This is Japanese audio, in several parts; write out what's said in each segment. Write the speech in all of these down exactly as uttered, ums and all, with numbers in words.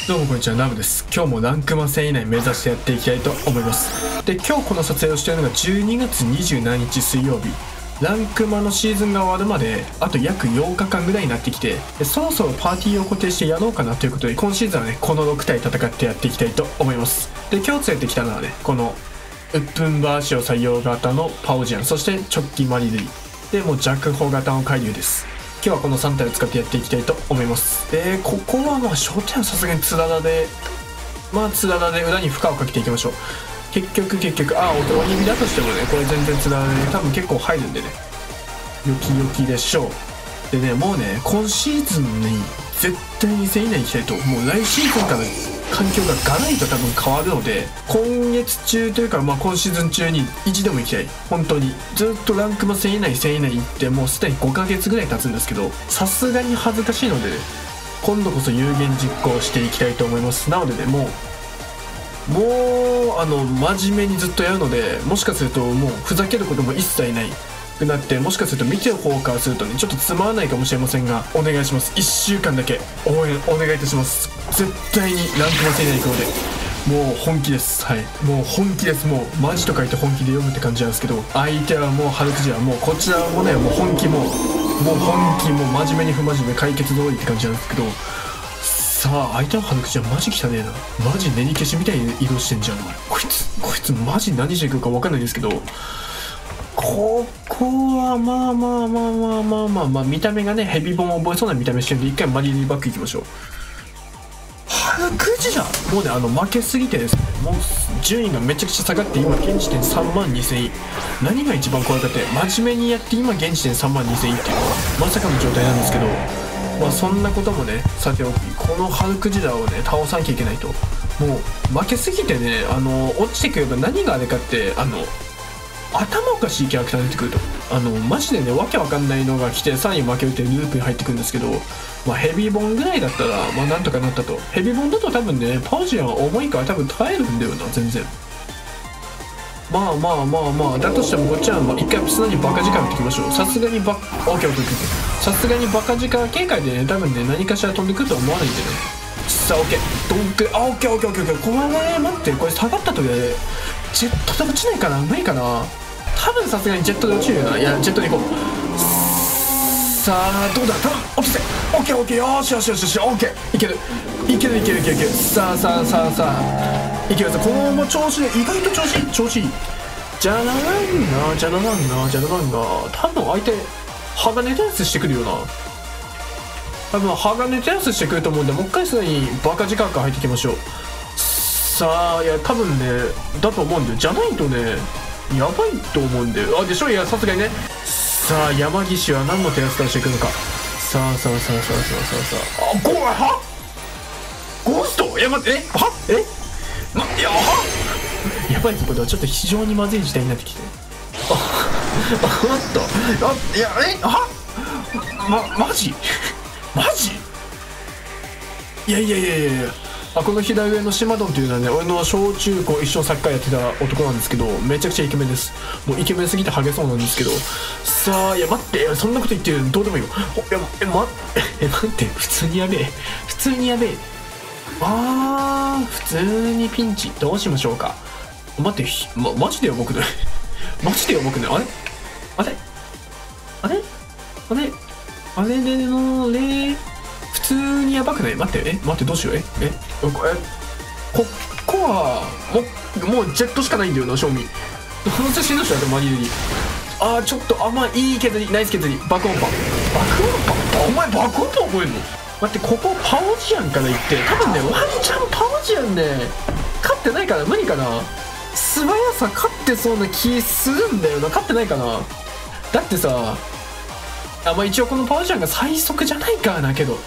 どうもこんにちは、ナムです。今日もランクマ戦以内目指してやっていきたいと思います。で、今日この撮影をしているのがじゅうにがつにじゅうしちにち水曜日。ランクマのシーズンが終わるまであと約ようかかんぐらいになってきて、でそろそろパーティーを固定してやろうかなということで、今シーズンはねこのろくたい戦ってやっていきたいと思います。で、今日連れてきたのはね、このウップンバーシオ採用型のパオジアン、そして直帰マリルイで、もう弱砲型の海竜です。今日はこのさんたいを使ってやっていきたいと思います。で、ここはまあ焦点はさすがにつららで、まあつららで裏に負荷をかけていきましょう。結局結局ああ、おにびだとしてもね、これ全然つららで多分結構入るんでね、よきよきでしょう。でね、もうね今シーズンに絶対に戦以内に行きたいと、もう来シーズンから環境がガラリと多分変わるので、今月中というか、まあ今シーズン中に一度も行きたい。本当にずっとランクも戦以内戦以内行ってもうすでにごかげつぐらい経つんですけど、さすがに恥ずかしいので、ね、今度こそ有言実行していきたいと思います。なのでね、もうもうあの真面目にずっとやるので、もしかするともうふざけることも一切ないくなって、もしかすると見てる方からするとねちょっとつまらないかもしれませんが、お願いします。いっしゅうかんだけ応援お願いいたします。絶対にランクも戦以内行くので、もう本気です。はい、もう本気です。もうマジと書いて本気で読むって感じなんですけど、相手はもう春くじはもうこちらもね、もう本気、もうもう本気、もう真面目に不真面目解決通りって感じなんですけど、さあ相手の春くじはマジ汚ねえな。マジ練り消しみたいに移動してんじゃん。こいつこいつマジ何してくるか分かんないですけど、ここはまあまあまあまあまあまあまあ見た目がねヘビボンを覚えそうな見た目してるんで、一回マリリーバックいきましょう。春くじだ。もうねあの負けすぎてですね、もう順位がめちゃくちゃ下がって、今現時点さんまんにせんい。何が一番怖いかって、真面目にやって今現時点さんまんにせんいっていうのはまさかの状態なんですけど、まあそんなこともねさておき、この春くじだをね倒さなきゃいけないと。もう負けすぎてね、あの落ちてくれば何があれかって、あの頭おかしいキャラクターが出てくると、あのマジでねわけわかんないのが来て、さらに負けるってループに入ってくるんですけど、まあヘビーボンぐらいだったらまあなんとかなったと。ヘビーボンだと多分ねパオジアンは重いから多分耐えるんだよな、全然。まあまあまあまあだとしてもこっちは一回素直にバカ力打っていきましょう。さすがにバオッケーオッケーオッケー、さすがにバカ力警戒でね多分ね何かしら飛んでくるとは思わないんでね。さあオッケードンク、あオッケーオッケーオッケーオッケー、これね待って、これ下がったときでジェットで落ちないかな、無理かな。多分さすがにジェットで落ちるよな。いやジェットで行こう。さあどうだ、落ちてオッケーオッケー、よしよしよしよし、オッケーいけるいけるいけるいけるいける。さあさあさあさあいけるぞ、このまま調子で、意外と調子いい調子いい。じゃらなんなじゃらなんなじゃらなんな、多分相手鋼テラスしてくるよな。多分鋼テラスしてくると思うんで、もう一回すでにバカ時間から入っていきましょう。さあいや多分ねだと思うんだよ、じゃないとねやばいと思うんだよ。あでしょ、いやさすがにね。さあ山岸は何の手厚さをしていくのか。さあさあさあさあさあさあさあ、あゴーはゴースト、いや待って、えはえま、いやはやばいぞ、これはちょっと非常にまずい事態になってきて、ああっとあいやえはまマジマジいやいやいやいやいや、あこの左上の島ドンっていうのはね、俺の小中高一緒サッカーやってた男なんですけど、めちゃくちゃイケメンです。もうイケメンすぎてハゲそうなんですけど、さあいや待って、そんなこと言ってるどうでもいいよ。いやえまえ待って、普通にやべえ普通にやべえあー普通にピンチどうしましょうか。待って、ま、マジでよ僕ねマジでよ僕ね、あれあれあれあれあれれのれ普通にやばくない。待ってえ待ってどうしよう、ええこここはももうジェットしかないんだよな、正味。どうせ死ぬでしょ、でもマリルに。あーちょっとあんまいい削りナイス削り、爆音波爆音波お前爆音波覚えんの。待って、ここパオジアンから行って、多分ねワンチャンパオジアンね勝ってないかな、無理かな。素早さ勝ってそうな気するんだよな、勝ってないかな。だってさあまあ一応このパオジアンが最速じゃないからな、けど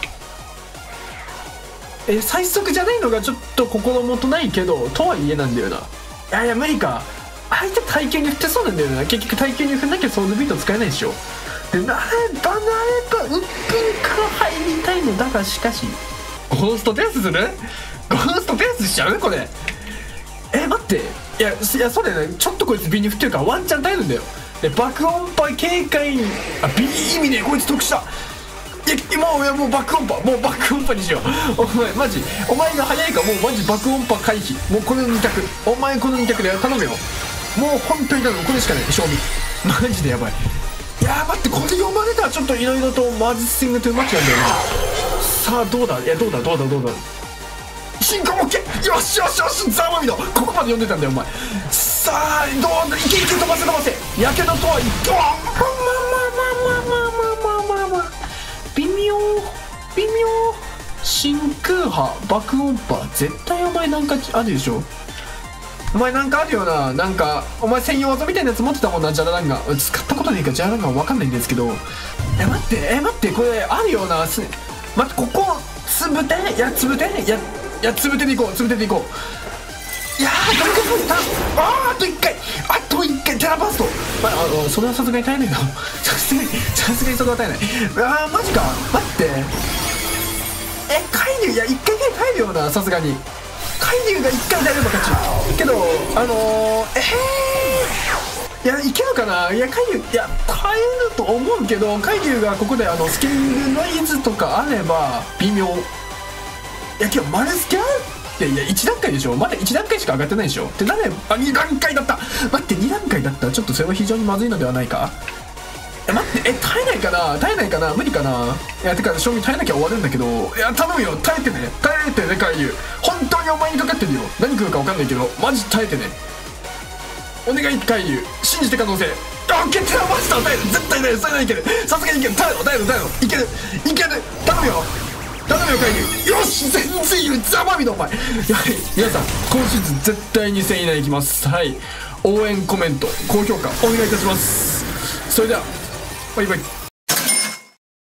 え最速じゃないのがちょっと心もとないけど、とはいえなんだよな。いやいや無理か、相手耐久に振ってそうなんだよな。結局耐久に振んなきゃソウルビート使えないでしょ。でなればなればうっぷんから入りたいのだが、しかしゴーストテラスするゴーストテラスしちゃうこれ。え待って、いやいやそれねちょっとこいつビに振ってるからワンチャン耐えるんだよ。で爆音波警戒、あビいい意味ねこいつ得した。いや今いやもう爆音波もう爆音波にしよう。お前マジお前が早いかもうマジ爆音波回避。もうこのに択お前このに択で頼むよ。もう本当に頼む。これしかない賞味マジでやばい。いやー待ってこれ読まれたらちょっといろいろとマジスイングトゥーマッチなんだよな。さあどうだいやどうだどうだどうだ進行 OK よしよしよしザ・マミノここまで読んでたんだよお前。さあどうだいけいけ飛ばせ飛ばせやけどとはいってまあまあまあまあまあまあまあまあまあ微妙微妙真空波爆音波絶対お前なんかあるでしょ。お前なんかあるよな。なんかお前専用技みたいなやつ持ってたもんな。ジャラランガン使ったことないからジャラランガン分かんないんですけど。え待ってえ待ってこれあるよな。す待ってここつぶていやつぶていやいやつぶてでいこうつぶてでいこう。いやーどれくらいあーあといっかいあといっかいテラバースト、まあ、あのそれはさすがに耐えないなさすがにさすがにそれは耐えない。あーマジか待ってえ海流いやいっかいぐらい耐えるよなさすがに。海流がいっかい耐えれば勝ちけどあのー、えー、いやいけるかな。いや海流いや耐えると思うけど海流がここであのスケールノイズとかあれば微妙。いや今日マルスキャンっていやいち段階でしょ。まだいち段階しか上がってないでしょってなんであに段階だった待ってに段階だったらちょっとそれは非常にまずいのではないか。え待ってえ耐えないかな耐えないかな無理かな。いやてか賞味耐えなきゃ終わるんだけどいや頼むよ耐えてね耐えてね海流本当にお前にかかってるよ。何来るか分かんないけどマジ耐えてねお願い海流信じて可能性あっ決定はマジで耐える絶対耐えるそれはいけるさすがにいける耐えろ耐えろ耐えろいけるいける頼むよ頼むよ海流よし全然いるザ・マミのお前。やはり皆さん今シーズン絶対にせん以内いきます。はい応援コメント高評価お願いいたします。それではバイバイ。